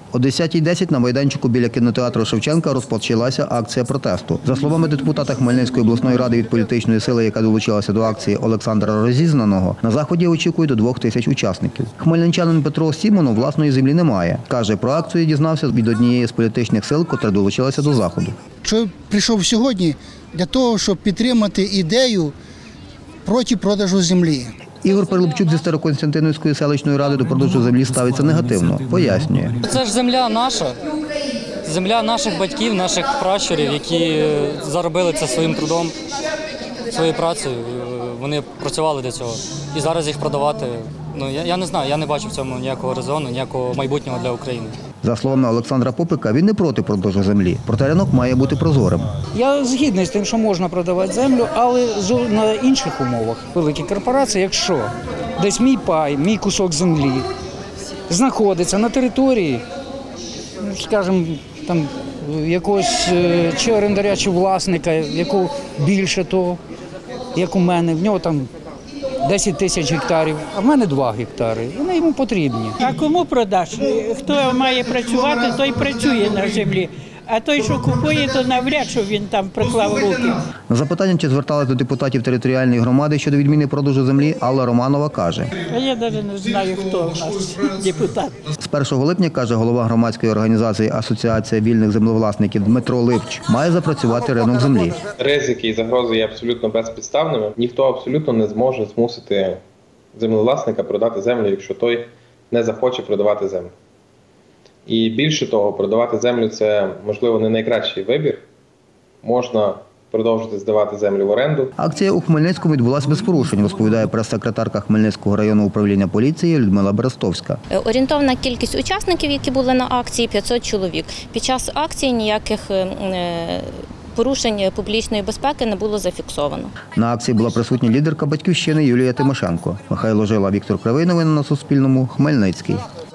О 10:10 на майданчику біля кінотеатру Шевченка розпочалася акція протесту. За словами депутата Хмельницької обласної ради від політичної сили, яка долучилася до акції Олександра Розізнаного, на заході очікують до 2000 учасників. Хмельничанин Петро Сімонов власної землі не має. Каже, про акцію дізнався від однієї з політичних сил, котра долучилася до заходу. Що прийшов сьогодні для того, щоб підтримати ідею проти продажу землі. Ігор Перелупчук зі Старокостянтинівської селищної ради до продажу землі ставиться негативно. Пояснює. Це ж земля наша, земля наших батьків, наших пращурів, які заробили це своїм трудом, своєю працею. Вони працювали для цього. І зараз їх продавати, я не знаю, я не бачу в цьому ніякого резону, ніякого майбутнього для України. За словами Олександра Попика, він не проти продажу землі, проте ринок має бути прозорим. Я згідний з тим, що можна продавати землю, але на інших умовах. Великі корпорації, якщо десь мій пай, мій кусок землі знаходиться на території, скажімо, там якогось чи орендаря, чи власника, яку більше того, як у мене, в нього там 10 тисяч гектарів, а в мене 2 гектари. Вони йому потрібні. А кому продаш? Хто має працювати, той працює на землі. А той, що купує, то навряд, що він там приклав руки. На запитання, чи зверталися до депутатів територіальної громади щодо відміни продажу землі, Алла Романова каже. А я навіть не знаю, хто в нас депутат. З 1 липня, каже голова громадської організації Асоціація вільних землевласників Дмитро Липч, має запрацювати ринок землі. Ризики і загрози є абсолютно безпідставними. Ніхто абсолютно не зможе змусити землевласника продати землю, якщо той не захоче продавати землю. І більше того, продавати землю – це, можливо, не найкращий вибір. Можна продовжити здавати землю в оренду. Акція у Хмельницькому відбулася без порушень, розповідає прес-секретарка Хмельницького районного управління поліції Людмила Берестовська. Орієнтовна кількість учасників, які були на акції – 500 чоловік. Під час акції ніяких порушень публічної безпеки не було зафіксовано. На акції була присутня лідерка «Батьківщини» Юлія Тимошенко. Михайло Жила, Віктор Кривий. Новини на Суспільному. Хмельницький.